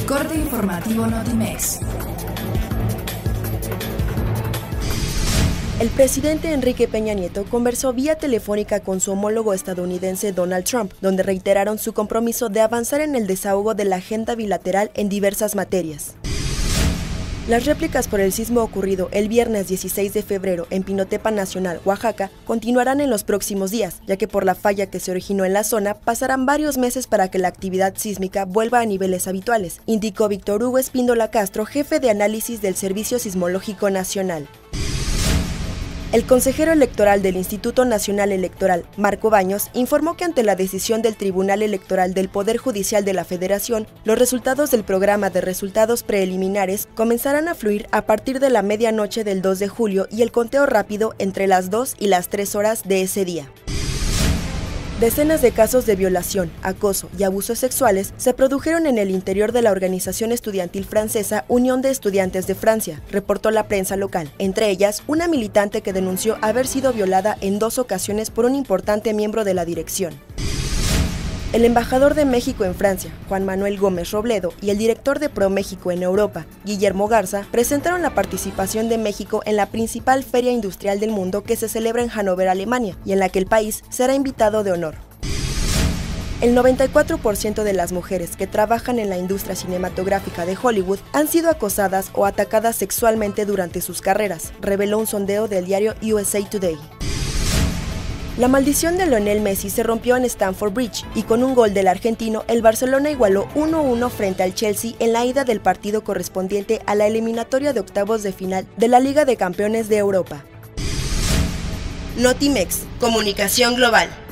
Corte informativo Notimex. El presidente Enrique Peña Nieto conversó vía telefónica con su homólogo estadounidense Donald Trump, donde reiteraron su compromiso de avanzar en el desahogo de la agenda bilateral en diversas materias. Las réplicas por el sismo ocurrido el viernes 16 de febrero en Pinotepa Nacional, Oaxaca, continuarán en los próximos días, ya que por la falla que se originó en la zona pasarán varios meses para que la actividad sísmica vuelva a niveles habituales, indicó Víctor Hugo Espíndola Castro, jefe de análisis del Servicio Sismológico Nacional. El consejero electoral del Instituto Nacional Electoral, Marco Baños, informó que ante la decisión del Tribunal Electoral del Poder Judicial de la Federación, los resultados del programa de resultados preliminares comenzarán a fluir a partir de la medianoche del 2 de julio y el conteo rápido entre las 2 y las 3 horas de ese día. Decenas de casos de violación, acoso y abusos sexuales se produjeron en el interior de la organización estudiantil francesa Unión de Estudiantes de Francia, reportó la prensa local. Entre ellas, una militante que denunció haber sido violada en 2 ocasiones por un importante miembro de la dirección. El embajador de México en Francia, Juan Manuel Gómez Robledo, y el director de ProMéxico en Europa, Guillermo Garza, presentaron la participación de México en la principal feria industrial del mundo que se celebra en Hannover, Alemania, y en la que el país será invitado de honor. El 94% de las mujeres que trabajan en la industria cinematográfica de Hollywood han sido acosadas o atacadas sexualmente durante sus carreras, reveló un sondeo del diario USA Today. La maldición de Lionel Messi se rompió en Stamford Bridge y con un gol del argentino, el Barcelona igualó 1-1 frente al Chelsea en la ida del partido correspondiente a la eliminatoria de octavos de final de la Liga de Campeones de Europa. Notimex, Comunicación Global.